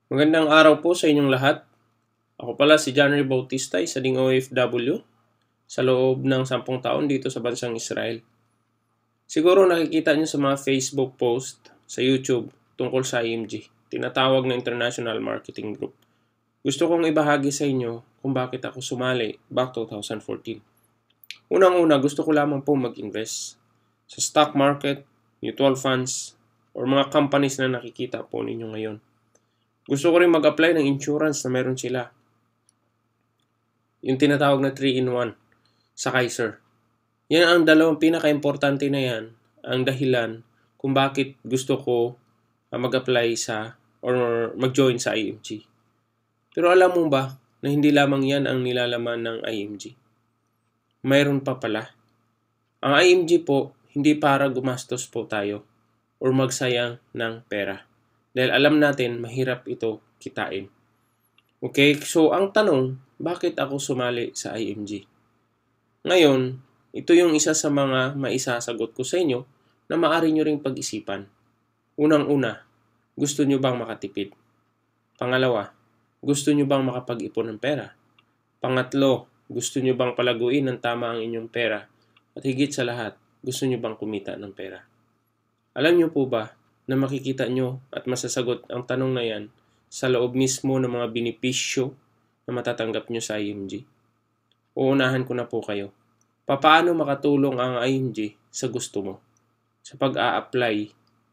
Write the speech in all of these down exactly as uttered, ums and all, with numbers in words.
Magandang araw po sa inyong lahat. Ako pala si Bautista, isa ding O F W sa loob ng sampung taon dito sa bansang Israel. Siguro nakikita nyo sa mga Facebook post, sa YouTube tungkol sa I M G, tinatawag na International Marketing Group. Gusto kong ibahagi sa inyo kung bakit ako sumali back twenty fourteen. Unang-una, gusto ko lamang po mag-invest sa stock market, mutual funds, or mga companies na nakikita po ninyo ngayon. Gusto ko rin mag-apply ng insurance na meron sila. Yung tinatawag na three in one sa Kaiser. Yan ang dalawang pinaka-importante na yan, ang dahilan kung bakit gusto ko mag-apply sa or mag-join sa I M G. Pero alam mo ba na hindi lamang yan ang nilalaman ng I M G? Mayroon pa pala. Ang I M G po, hindi para gumastos po tayo or magsayang ng pera. Dahil alam natin, mahirap ito kitain. Okay, so ang tanong, bakit ako sumali sa I M G? Ngayon, ito yung isa sa mga maisasagot ko sa inyo na maaari nyo ring pag-isipan. Unang-una, gusto nyo bang makatipid? Pangalawa, gusto nyo bang makapag-ipon ng pera? Pangatlo, gusto nyo bang palaguin ng tama ang inyong pera? At higit sa lahat, gusto nyo bang kumita ng pera? Alam nyo po ba na makikita nyo at masasagot ang tanong na yan sa loob mismo ng mga benepisyo na matatanggap nyo sa I M G? Uunahan ko na po kayo. Paano makatulong ang I M G sa gusto mo? Sa pag-a-apply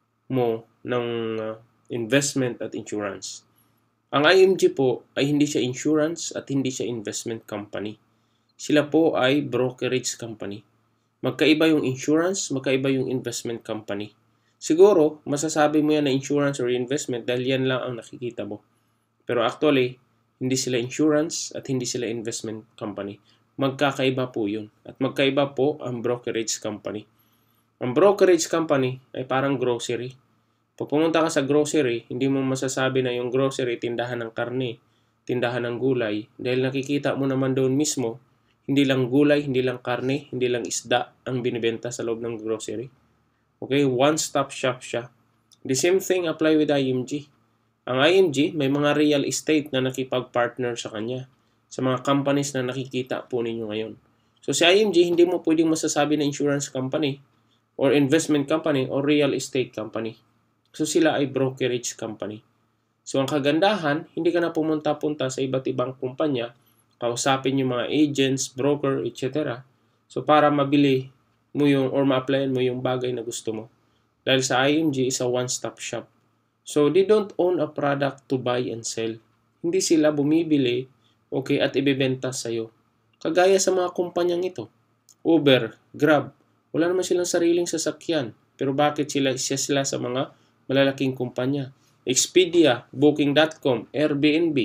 mo ng uh, investment at insurance. Ang I M G po ay hindi siya insurance at hindi siya investment company. Sila po ay brokerage company. Magkaiba yung insurance, magkaiba yung investment company. Siguro, masasabi mo yan na insurance or investment dahil yan lang ang nakikita mo. Pero actually, hindi sila insurance at hindi sila investment company. Magkakaiba po yun. At magkaiba po ang brokerage company. Ang brokerage company ay parang grocery. Pag pumunta ka sa grocery, hindi mo masasabi na yung grocery tindahan ng karne, tindahan ng gulay. Dahil nakikita mo naman doon mismo, hindi lang gulay, hindi lang karne, hindi lang isda ang binibenta sa loob ng grocery. Okay, one-stop shop siya. The same thing apply with I M G. Ang I M G, may mga real estate na nakipag-partner sa kanya. Sa mga companies na nakikita po ninyo ngayon. So si I M G, hindi mo pwedeng masasabi na insurance company or investment company or real estate company. So sila ay brokerage company. So ang kagandahan, hindi ka na pumunta-punta sa iba't ibang kumpanya, kausapin yung mga agents, broker, et cetera. So para mabili mo yung or ma-applyan mo yung bagay na gusto mo. Dahil sa I M G is a one-stop shop. So they don't own a product to buy and sell. Hindi sila bumibili, okay, at ibebenta sa'yo. Kagaya sa mga kumpanyang ito. Uber, Grab, wala naman silang sariling sasakyan. Pero bakit sila isa sila sa mga malalaking kumpanya? Expedia, Booking dot com, Airbnb.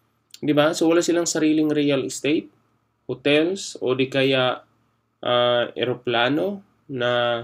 Di ba? So wala silang sariling real estate, hotels, o di kaya uh, eroplano na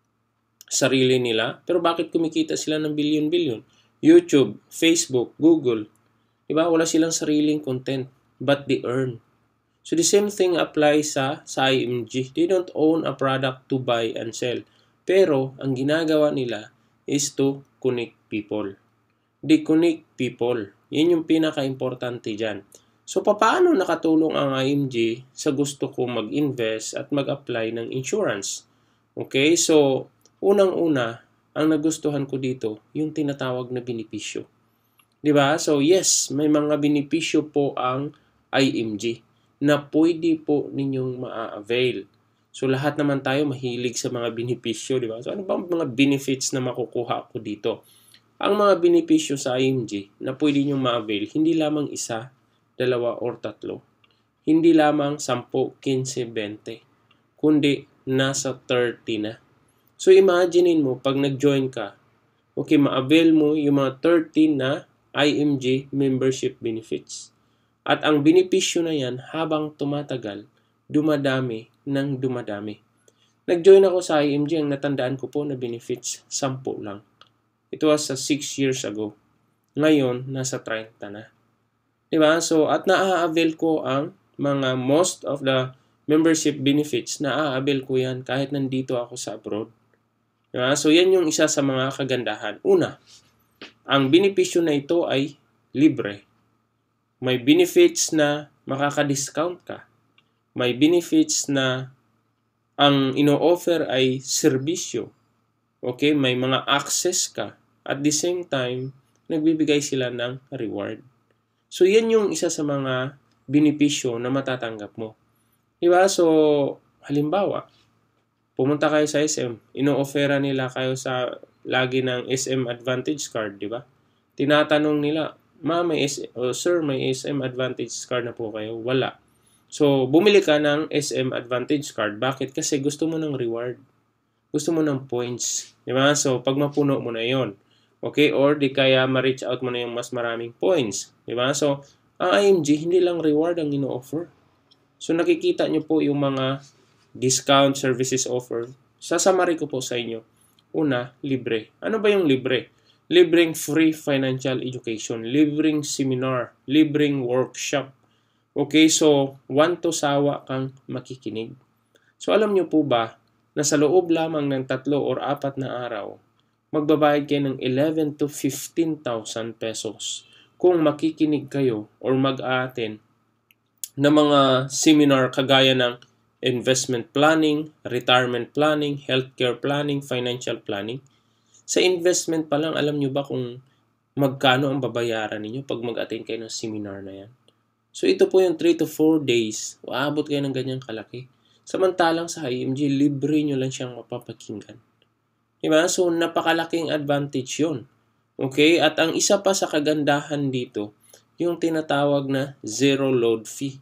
sarili nila. Pero bakit kumikita sila ng bilyon-bilyon? YouTube, Facebook, Google. Diba? Wala silang sariling content, but they earn. So the same thing applies sa, sa I M G. They don't own a product to buy and sell. Pero ang ginagawa nila is to connect people. They connect people. Yan yung pinaka-importante dyan. So, paano nakatulong ang I M G sa gusto ko mag-invest at mag-apply ng insurance? Okay, so, unang-una, ang nagustuhan ko dito, yung tinatawag na benepisyo. Diba? So, yes, may mga benepisyo po ang I M G na pwede po ninyong ma-avail. So, lahat naman tayo mahilig sa mga benepisyo, diba? So, ano ba mga benefits na makukuha ko dito? Ang mga benepisyo sa I M G na pwede nyo ma-avail, hindi lamang isa, dalawa or tatlo. Hindi lamang sampu, quince, bente, kundi nasa thirty na. So imaginein mo, pag nag-join ka, okay, ma-avail mo yung mga thirty na I M G membership benefits. At ang benepisyo na yan, habang tumatagal, dumadami ng dumadami. Nag-join ako sa I M G, ang natandaan ko po na benefits, sampu lang. It was uh, six years ago. Ngayon, nasa thirty na. Diba? So, at naa-avail ko ang mga most of the membership benefits. Naa-avail ko yan kahit nandito ako sa abroad. Diba? So, yan yung isa sa mga kagandahan. Una, ang benepisyo na ito ay libre. May benefits na makaka-discount ka. May benefits na ang ino-offer ay serbisyo. Okay, may mga access ka. At the same time, nagbibigay sila ng reward. So, yan yung isa sa mga benepisyo na matatanggap mo. Diba? So, halimbawa, pumunta kayo sa S M, ino-offera nila kayo sa lagi ng S M Advantage card, diba? Tinatanong nila, Ma, may S M, oh, sir, may S M Advantage card na po kayo? Wala. So, bumili ka ng S M Advantage card. Bakit? Kasi gusto mo ng reward. Gusto mo ng points. Diba? So, pag mapuno mo na yon, okay? Or di kaya ma-reach out mo na yung mas maraming points. Diba? So, ang I M G, hindi lang reward ang ino-offer. So, nakikita nyo po yung mga discount services offer. Sasamari ko po sa inyo. Una, libre. Ano ba yung libre? Libreng free financial education, libreng seminar, libreng workshop. Okay, so one to sawa kang makikinig. So alam nyo po ba na sa loob lamang ng tatlo or apat na araw, magbabayad kayo ng eleven to fifteen thousand pesos kung makikinig kayo or mag-a-attend ng mga seminar kagaya ng investment planning, retirement planning, healthcare planning, financial planning. Sa investment pa lang, alam nyo ba kung magkano ang babayaran ninyo pag mag-attend kayo ng seminar na yan? So, ito po yung three to four days. Uabot kayo ng ganyang kalaki. Samantalang sa I M G, libre nyo lang siyang mapapakinggan. Diba? So, napakalaking advantage yun. Okay? At ang isa pa sa kagandahan dito, yung tinatawag na zero load fee.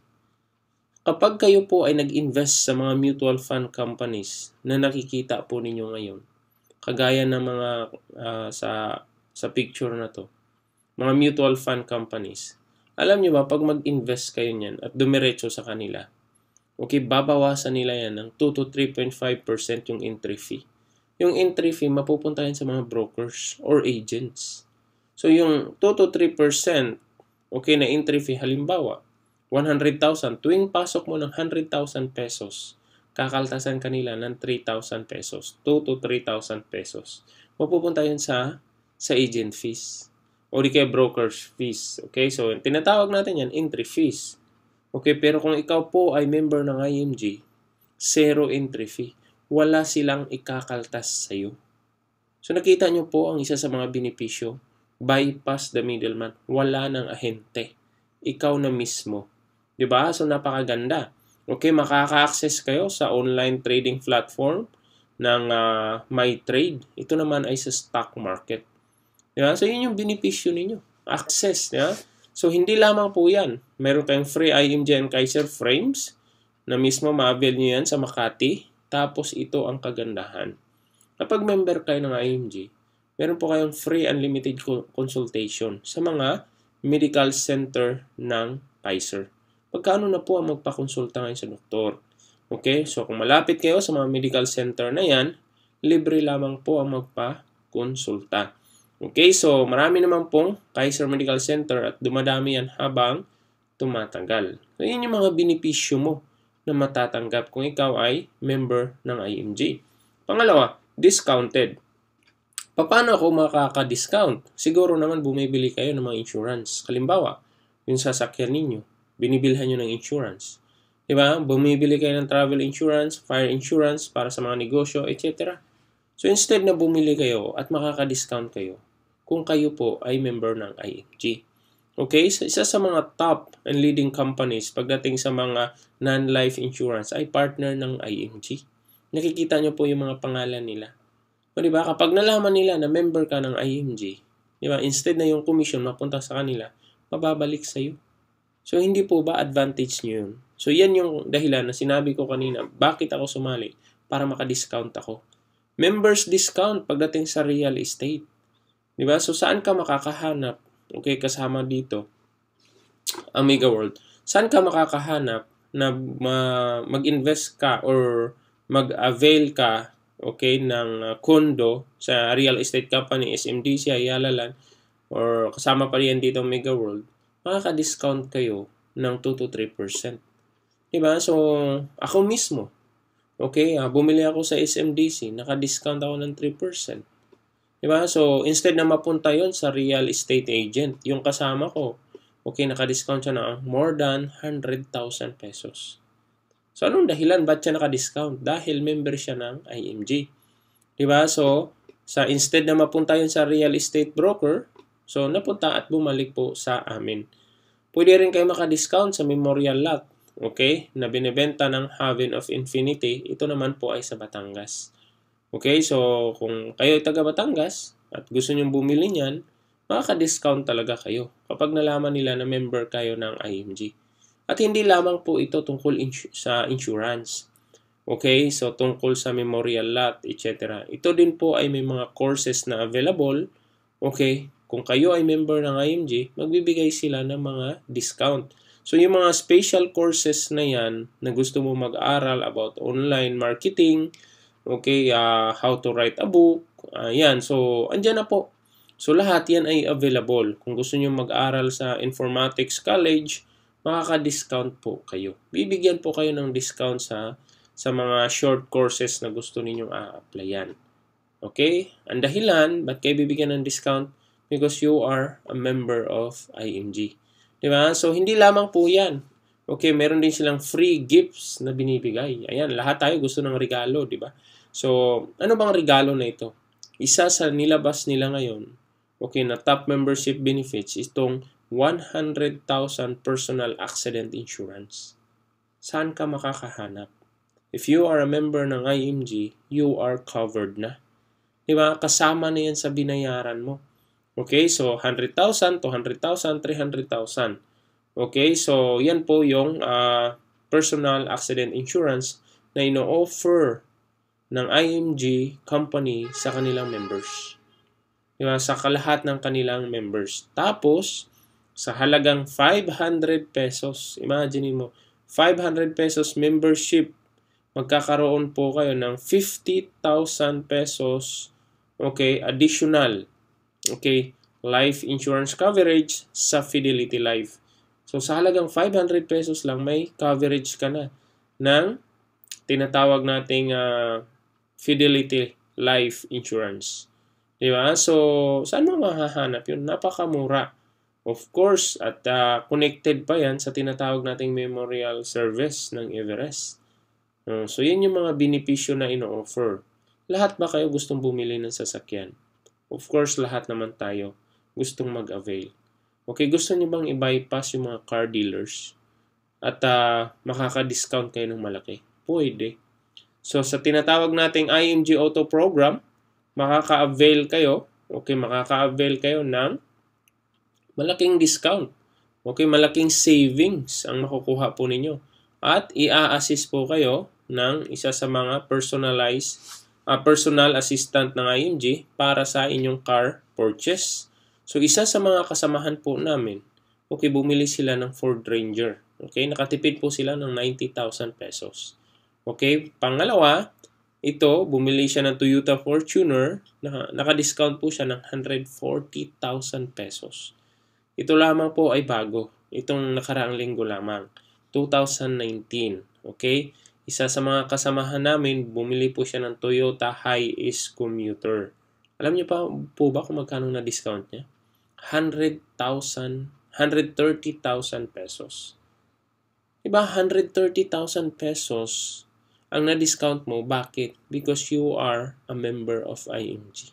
Kapag kayo po ay nag-invest sa mga mutual fund companies na nakikita po ninyo ngayon, kagaya ng mga uh, sa sa picture na to, mga mutual fund companies. Alam niyo ba, pag mag-invest kayo niyan at dumiretso sa kanila, okay, babawasan nila yan ng two to three point five percent yung entry fee. Yung entry fee, mapupunta yan sa mga brokers or agents. So, yung two to three percent, okay, na entry fee, halimbawa, one hundred thousand, tuwing pasok mo ng one hundred thousand pesos, kakaltasan kanila ng three thousand pesos, two to three thousand pesos. Mapupunta yun sa, sa agent fees o di kaya broker's fees. Okay, so tinatawag natin yan, entry fees. Okay, pero kung ikaw po ay member ng I M G, zero entry fee. Wala silang ikakaltas sa'yo. So nakita nyo po ang isa sa mga benepisyo, bypass the middleman. Wala ng ahente. Ikaw na mismo. Diba? So napakaganda. Okay, makaka-access kayo sa online trading platform ng uh, MyTrade. Ito naman ay sa stock market. Diba? So, yun yung benepisyo ninyo. Access. Diba? So, hindi lamang po yan. Meron kayong free I M G and Kaiser frames na mismo ma-avail nyo yan sa Makati. Tapos, ito ang kagandahan. Kapag member kayo ng I M G, meron po kayong free unlimited consultation sa mga medical center ng Kaiser. Pagkano na po ang magpakonsulta ngayon sa doktor? Okay, so kung malapit kayo sa mga medical center na yan, libre lamang po ang magpakonsulta. Okay, so marami naman pong Kaiser Medical Center at dumadami yan habang tumatagal. So yun yung mga benepisyo mo na matatanggap kung ikaw ay member ng I M G. Pangalawa, discounted. Paano ako makaka-discount? Siguro naman bumibili kayo ng mga insurance. Halimbawa, yung sasakyan ninyo, binibilhan nyo ng insurance. Diba? Bumibili kayo ng travel insurance, fire insurance para sa mga negosyo, et cetera. So instead na bumili kayo at makaka-discount kayo, kung kayo po ay member ng I M G. Okay? So isa sa mga top and leading companies pagdating sa mga non-life insurance ay partner ng I M G. Nakikita nyo po yung mga pangalan nila. O diba? Kapag nalaman nila na member ka ng I M G, diba? Instead na yung commission mapunta sa kanila, mababalik sa'yo. So, hindi po ba advantage nyo yun? So, yan yung dahilan na sinabi ko kanina, bakit ako sumali? Para maka-discount ako. Members discount pagdating sa real estate. Diba? So, saan ka makakahanap? Okay, kasama dito, Amiga World. Saan ka makakahanap na mag-invest ka or mag-avail ka, okay, ng condo sa real estate company, S M D C, Ayala Land, or kasama pa rin dito Amiga World, makaka-discount kayo ng two to three percent. Diba? So, ako mismo, okay, uh, bumili ako sa S M D C, naka-discount ako ng three percent. Diba? So, instead na mapunta yon sa real estate agent, yung kasama ko, okay, naka-discount siya ng more than one hundred thousand pesos. So, anong dahilan? Ba't siya naka-discount? Dahil member siya ng I M G. Diba? So, sa instead na mapunta yun sa real estate broker, so, napunta at bumalik po sa amin. Pwede rin kayo maka-discount sa memorial lot, okay, na binibenta ng Haven of Infinity. Ito naman po ay sa Batangas. Okay, so kung kayo ay taga Batangas at gusto nyong bumili niyan, makaka-discount talaga kayo kapag nalaman nila na member kayo ng I M G. At hindi lamang po ito tungkol insu- sa insurance. Okay, so tungkol sa memorial lot, et cetera. Ito din po ay may mga courses na available. Okay, kung kayo ay member ng I M G, magbibigay sila ng mga discount. So yung mga special courses na yan na gusto mo mag-aral about online marketing, okay, uh, how to write a book, uh, yan. So andyan na po. So lahat yan ay available. Kung gusto niyo mag-aral sa Informatics College, makaka-discount po kayo. Bibigyan po kayo ng discount sa sa mga short courses na gusto ninyong a-applyan. Okay? Ang dahilan, ba't kayo bibigyan ng discount? Because you are a member of I M G. Diba? So, hindi lamang po yan. Okay, meron din silang free gifts na binibigay. Ayan, lahat tayo gusto ng regalo, diba? So, ano bang regalo na ito? Isa sa nilabas nila ngayon, okay, na top membership benefits, itong one hundred thousand personal accident insurance. Saan ka makakahanap? If you are a member ng I M G, you are covered na. Diba? Kasama na yan sa binayaran mo. Okay, so one hundred thousand, two hundred thousand, three hundred thousand. Okay, so yan po yung uh, personal accident insurance na ino-offer ng I M G company sa kanilang members. Diba? Sa kalahat ng kanilang members. Tapos, sa halagang five hundred pesos, imagine mo, five hundred pesos membership, magkakaroon po kayo ng fifty thousand pesos, okay, additional, okay, life insurance coverage sa Fidelity Life. So, sa halagang five hundred pesos lang, may coverage ka na ng tinatawag nating uh, Fidelity Life Insurance. Diba? So, saan mo mahahanap yun? Napakamura. Of course, at uh, connected pa yan sa tinatawag nating memorial service ng Everest. Uh, so, yan yung mga benepisyo na ino-offer. Lahat ba kayo gustong bumili ng sasakyan? Of course, lahat naman tayo gustong mag-avail. Okay, gusto niyo bang i-bypass yung mga car dealers at uh, makaka-discount kayo ng malaki? Pwede. So, sa tinatawag nating I M G Auto Program, makaka-avail kayo, okay, makaka-avail kayo ng malaking discount. Okay, malaking savings ang makukuha po ninyo. At i-assist po kayo ng isa sa mga personalized, uh, personal assistant ng I M G para sa inyong car purchase. So, isa sa mga kasamahan po namin, okay, bumili sila ng Ford Ranger. Okay, nakatipid po sila ng ninety thousand pesos. Okay, pangalawa, ito, bumili siya ng Toyota Fortuner, na, naka-discount po siya ng one hundred forty thousand pesos. Ito lamang po ay bago. Itong nakaraang linggo lamang, two thousand nineteen. Okay, isa sa mga kasamahan namin, bumili po siya ng Toyota Hiace Commuter. Alam niyo pa po ba kung magkano na discount niya? one hundred thousand, one hundred thirty thousand pesos. Diba, one hundred thirty thousand pesos ang na-discount mo. Bakit? Because you are a member of I M G.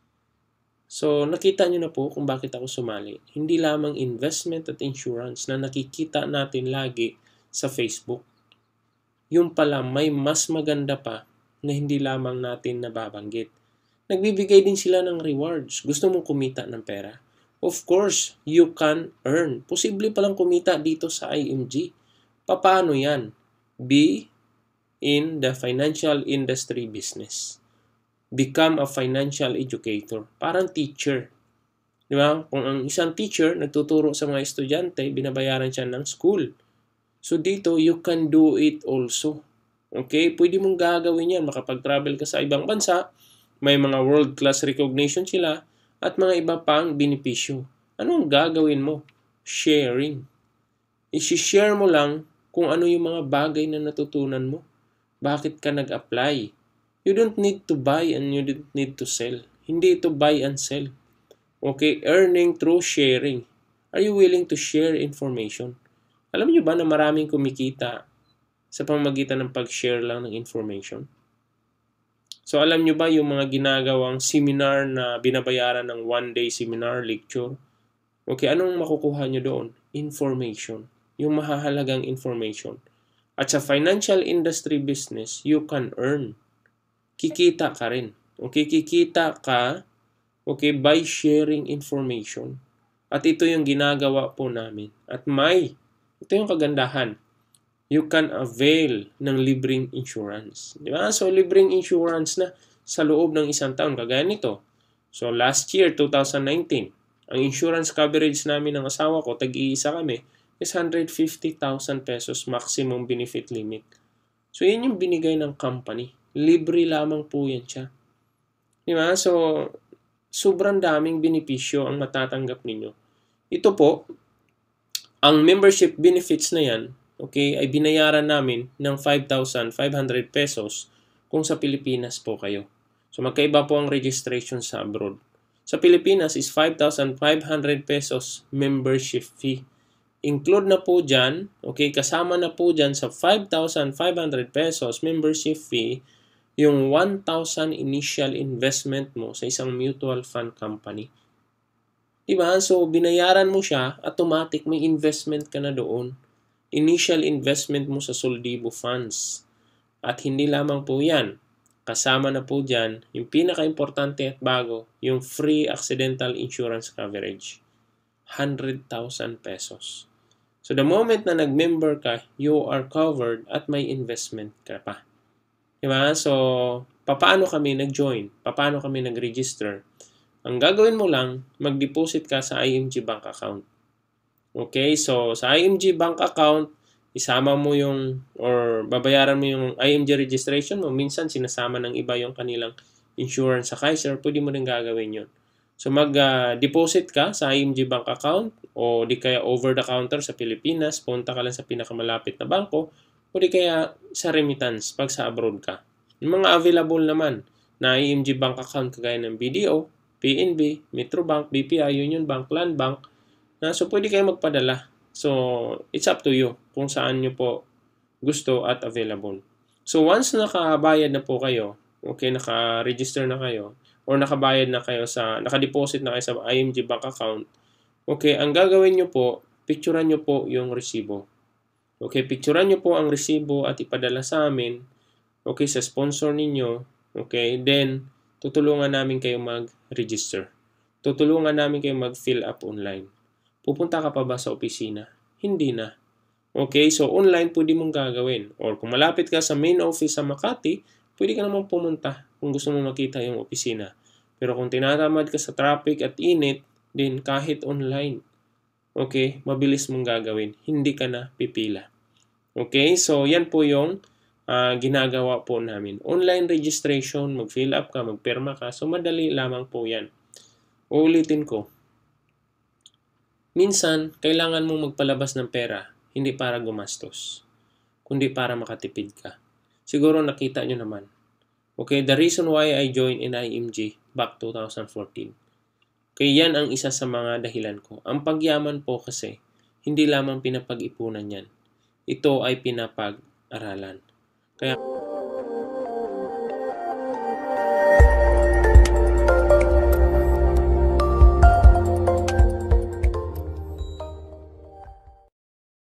So, nakita nyo na po kung bakit ako sumali. Hindi lamang investment at insurance na nakikita natin lagi sa Facebook. Yung pala, may mas maganda pa na hindi lamang natin nababanggit. Nagbibigay din sila ng rewards. Gusto mong kumita ng pera? Of course, you can earn. Posible palang kumita dito sa I M G. Paano yan? Be in the financial industry business. Become a financial educator. Parang teacher. Di ba? Kung ang isang teacher nagtuturo sa mga estudyante, binabayaran siya ng school. So dito, you can do it also. Okay? Pwede mong gagawin yan. Makapag-travel ka sa ibang bansa, may mga world-class recognition sila, at mga iba pang benepisyo. Ano ang gagawin mo? Sharing. I-share mo lang kung ano yung mga bagay na natutunan mo. Bakit ka nag-apply? You don't need to buy and you don't need to sell. Hindi ito buy and sell. Okay, earning through sharing. Are you willing to share information? Alam niyo ba na maraming kumikita sa pamamagitan ng pag-share lang ng information? So alam niyo ba yung mga ginagawang seminar na binabayaran ng one-day seminar, lecture? Okay, anong makukuha niyo doon? Information. Yung mahahalagang information. At sa financial industry business, you can earn. Kikita ka rin. Okay, kikita ka okay, by sharing information. At ito yung ginagawa po namin. At may, ito yung kagandahan. You can avail ng libreng insurance. Di ba? So, libreng insurance na sa loob ng isang taon. Kagaya nito. So, last year, twenty nineteen, ang insurance coverage namin ng asawa ko, tag-iisa kami, is one hundred fifty thousand pesos maximum benefit limit. So, yun yung binigay ng company. Libre lamang po yan siya. Di ba? So, sobrang daming benepisyo ang matatanggap ninyo. Ito po, ang membership benefits na yan, okay, ay binayaran namin ng five thousand five hundred pesos kung sa Pilipinas po kayo. So, magkaiba po ang registration sa abroad. Sa Pilipinas is five thousand five hundred pesos membership fee. Include na po dyan, okay, kasama na po dyan sa five thousand five hundred pesos membership fee, yung one thousand initial investment mo sa isang mutual fund company. Diba? So, binayaran mo siya, automatic may investment ka na doon. Initial investment mo sa Soldibo Funds. At hindi lamang po yan. Kasama na po dyan, yung pinaka-importante at bago, yung free accidental insurance coverage. one hundred thousand pesos. So, the moment na nag-member ka, you are covered at may investment ka pa. Diba? So, paano kami nag-join? Paano kami nag-register? Ang gagawin mo lang, mag-deposit ka sa I M G bank account. Okay? So, sa I M G bank account, isama mo yung, or babayaran mo yung I M G registration mo. Minsan, sinasama ng iba yung kanilang insurance sa Kaiser. Pwede mo rin gagawin yun. So, mag-deposit uh, ka sa I M G bank account o di kaya over the counter sa Pilipinas. Punta ka lang sa pinakamalapit na bangko o di kaya sa remittance pag sa abroad ka. Yung mga available naman na I M G bank account kagaya ng B D O, P N B, Metro Bank, B P I, Union Bank, Land Bank. Na, so, pwede kayo magpadala. So, it's up to you kung saan nyo po gusto at available. So, once nakabayad na po kayo, okay, naka-register na kayo, or nakabayad na kayo sa, naka-deposit na kayo sa I M G bank account, okay, ang gagawin nyo po, picturean nyo po yung resibo. Okay, picturean nyo po ang resibo at ipadala sa amin, okay, sa sponsor ninyo, okay, then, tutulungan namin kayo mag-register. Tutulungan namin kayo mag-fill up online. Pupunta ka pa ba sa opisina? Hindi na. Okay, so online pwede mong gagawin. Or kung malapit ka sa main office sa Makati, pwede ka naman pumunta kung gusto mo makita yung opisina. Pero kung tinatamad ka sa traffic at init, din kahit online, okay, mabilis mong gagawin. Hindi ka na pipila. Okay, so yan po yung uh, ginagawa po namin. Online registration, mag-fill up ka, magpirma ka. So madali lamang po yan. Uulitin ko. Minsan, kailangan mong magpalabas ng pera, hindi para gumastos, kundi para makatipid ka. Siguro nakita nyo naman. Okay, the reason why I joined in I M G back twenty fourteen. Okay, yan ang isa sa mga dahilan ko. Ang pagyaman po kasi, hindi lamang pinapag-ipunan yan. Ito ay pinapag-aralan. Kaya